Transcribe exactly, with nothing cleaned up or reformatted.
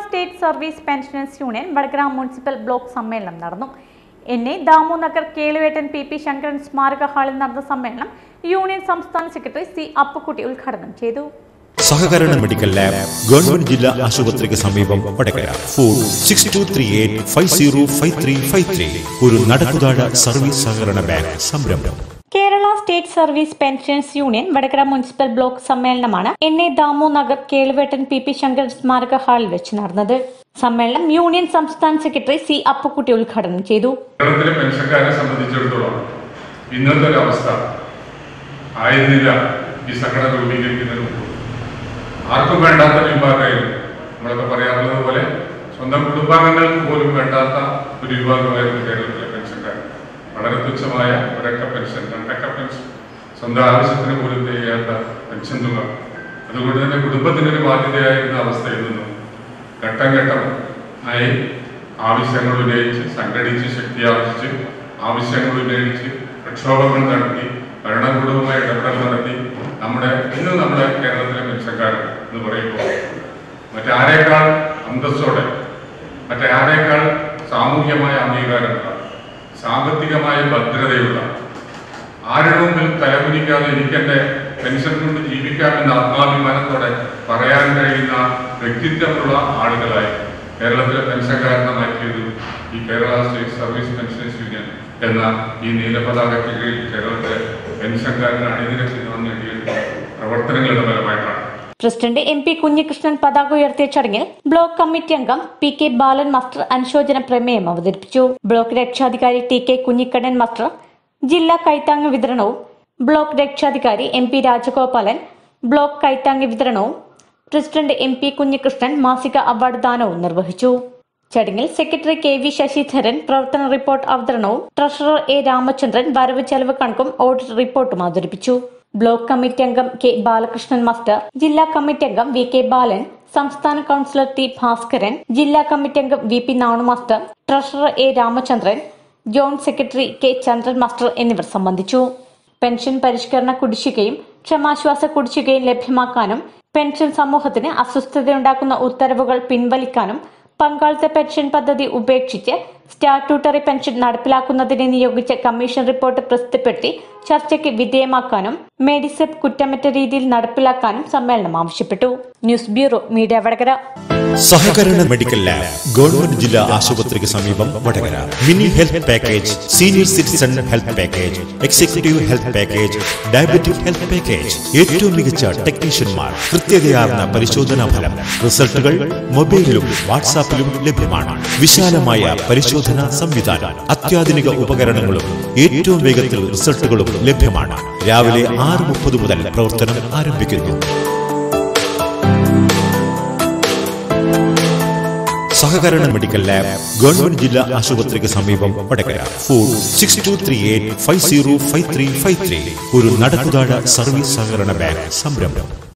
State service pensioners union Vadakara municipal block സമ്മേളനം നടന്നു. N A Damonagar Keluvettan P P Shankaran സ്മാരക ഹാളിൽ നടന്ന സമ്മേളനം യൂണിയൻ സംസ്ഥാന സെക്രട്ടറി സി അപ്പുക്കുട്ടി ഉദ്ഘാടനം ചെയ്തു. സഹകരണ മെഡിക്കൽ ലാബ് ഗവൺമെന്റ് ജില്ലാ ആശുപത്രിക്ക് സമീപം Vadakara. Phone six two three eight five zero five three five three. ഒരു നടക്കുതാഴ സർവീസ് സഹകരണ ബാങ്ക് സംരംഭം. Kerala state service pensioners union Vadakara municipal block സമ്മേളനമാണ് N A Damonagar Keluvettan P P Shankaran സ്മാരക ഹാളിൽ വെച്ച് നടന്നത്. സമ്മേളനം യൂണിയൻ സംസ്ഥാന സെക്രട്ടറി സി അപ്പുക്കുട്ടി ഉദ്ഘാടനം ചെയ്തു. കേരളത്തിലെ പെൻഷൻകാരെ സംബന്ധിച്ചിടത്തോളം ഇന്നത്തെ ഒരു അവസ്ഥ ആയിരുന്നില്ല ഈ സംഘടന രൂപീകരിക്കുന്നതിന് മുമ്പ്. ആർക്കും വേണ്ടാത്ത വിഭാഗമായിരുന്നു. നമ്മളൊക്കെ പറയാറുള്ളത് പോലെ സ്വന്തം കുടുംബാംഗങ്ങൾക്ക് പോലും വേണ്ടാത്ത ഒരു വിഭാഗമായിരുന്നു കേരളത്തിലെ പെൻഷൻകാർ. വളരെ തുച്ഛമായ ഒരക്ക പെൻഷൻ, രണ്ടക്ക പെൻഷൻ, സ്വന്തം ആവശ്യത്തിന് പോലും ചെയ്യാത്ത പെൻഷൻ തുക. അതുകൊണ്ട് തന്നെ കുടുംബത്തിനൊരു ബാധ്യതയായിരുന്ന അവസ്ഥയിൽ നിന്നും ഘട്ടം ഘട്ടം ആയി ആവശ്യങ്ങൾ ഉന്നയിച്ച് സംഘടിച്ച് ശക്തി ആർജിച്ച് ആവശ്യങ്ങൾ ഉന്നയിച്ച് പ്രക്ഷോഭങ്ങൾ നടത്തി ഭരണകൂടവുമായി ഇടപെടൽ നടത്തി നമ്മുടെ ഇന്ന് നമ്മുടെ കേരളത്തിലെ പെൻഷൻകാരൻ എന്ന് പറയുമ്പോൾ മറ്റാരേക്കാൾ അന്തസ്സോടെ മറ്റാരേക്കാൾ സാമൂഹ്യമായ അംഗീകാരമുള്ള സാമ്പത്തികമായ ഭദ്രതയുള്ള ആരുടെ മുമ്പിൽ തലകുനിക്കാതെ എനിക്കെന്റെ പെൻഷൻ കൊണ്ട് ജീവിക്കാമെന്ന ആത്മാഭിമാനത്തോടെ പറയാൻ കഴിയുന്ന വ്യക്തിത്വമുള്ള ആളുകളായി കേരളത്തിലെ പെൻഷൻകാരനെ മാറ്റിയത് ഈ Kerala state service pensioners union എന്ന ഈ നീലപതാകയ്ക്ക് കീഴിൽ കേരളത്തിലെ പെൻഷൻകാരനെ അണിനിരത്തി നേടിയ പ്രവർത്തനങ്ങളുടെ ഫലമായിട്ടാണ്. പ്രസിഡന്റ് എം പി കുഞ്ഞികൃഷ്ണൻ പതാക ഉയർത്തിയ ചടങ്ങിൽ ബ്ലോക്ക് കമ്മിറ്റി അംഗം പി കെ ബാലൻ മാസ്റ്റർ അനുശോചന പ്രമേയം അവതരിപ്പിച്ചു. ബ്ലോക്ക് രക്ഷാധികാരി ടി കെ കുഞ്ഞിക്കണ്ണൻ മാസ്റ്റർ ജില്ലാ കൈത്താങ്ങ് വിതരണവും, ബ്ലോക്ക് രക്ഷാധികാരി എം പി രാജഗോപാലൻ ബ്ലോക്ക് കൈത്താങ്ങ് വിതരണവും, പ്രസിഡന്റ് എം പി കുഞ്ഞികൃഷ്ണൻ മാസിക അവാർഡ് ദാനവും നിർവഹിച്ചു. ചടങ്ങിൽ സെക്രട്ടറി കെ വി ശശിധരൻ പ്രവർത്തന റിപ്പോർട്ട് അവതരണവും, ട്രഷറർ എ രാമചന്ദ്രൻ വരവ് ചെലവ് കണക്കും ഓഡിറ്റ് റിപ്പോർട്ടും അവതരിപ്പിച്ചു. ബ്ലോക്ക് കമ്മിറ്റി അംഗം കെ ബാലകൃഷ്ണൻ മാസ്റ്റർ, ജില്ലാ കമ്മിറ്റി അംഗം വി കെ ബാലൻ, സംസ്ഥാന കൌൺസിലർ ടി ഭാസ്കരൻ, ജില്ലാ കമ്മിറ്റി അംഗം V P Nanu master, treasurer A Ramachandran, joint secretary K Chandran master എന്നിവർ സംബന്ധിച്ചു. പെൻഷൻ പരിഷ്കരണ കുടിശ്ശികയും ക്ഷമാശ്വാസ കുടിശ്ശികയും ലഭ്യമാക്കാനും പെൻഷൻ സമൂഹത്തിന് അസ്വസ്ഥതയുണ്ടാക്കുന്ന ഉത്തരവുകൾ പിൻവലിക്കാനും പങ്കാളിത്ത പെൻഷൻ പദ്ധതി ഉപേക്ഷിച്ച് സ്റ്റാറ്റ്യൂട്ടറി പെൻഷൻ നടപ്പിലാക്കുന്നതിന് നിയോഗിച്ച കമ്മീഷൻ റിപ്പോർട്ട് പ്രസിദ്ധപ്പെടുത്തി ചർച്ചയ്ക്ക് വിധേയമാക്കാനും മെഡിസെപ് കുറ്റമറ്റ രീതിയിൽ നടപ്പിലാക്കാനും സമ്മേളനം ആവശ്യപ്പെട്ടു. News bureau media Vadakara. സഹകരണ മെഡിക്കൽ ലാബ് ഗവൺമെന്റ് ജില്ലാ ആശുപത്രിക്ക് സമീപം Vadakara. Mini health package, senior citizen health package, executive health package, diabetic health package, ഏറ്റവും മികച്ച ടെക്നീഷ്യന്മാർ, കൃത്യതയാർന്ന പരിശോധനാ ഫലം, റിസൾട്ടുകൾ മൊബൈലിലും വാട്സാപ്പിലും ലഭ്യമാണ്. വിശാലമായ പരിശോധനാ സംവിധാനം, അത്യാധുനിക ഉപകരണങ്ങളും ഏറ്റവും വേഗത്തിൽ റിസൾട്ടുകളും ലഭ്യമാണ്. രാവിലെ ആറ് മുപ്പത് മുതൽ പ്രവർത്തനം ആരംഭിക്കുന്നു. സഹകരണ മെഡിക്കൽ ലാബ് ഗവൺമെന്റ് ജില്ലാ ആശുപത്രിക്ക് സമീപം Vadakara. Phone six two three eight five zero five three five three. ഒരു നടക്കുതാഴ സർവീസ് സഹകരണ ബാങ്ക് സംരംഭം.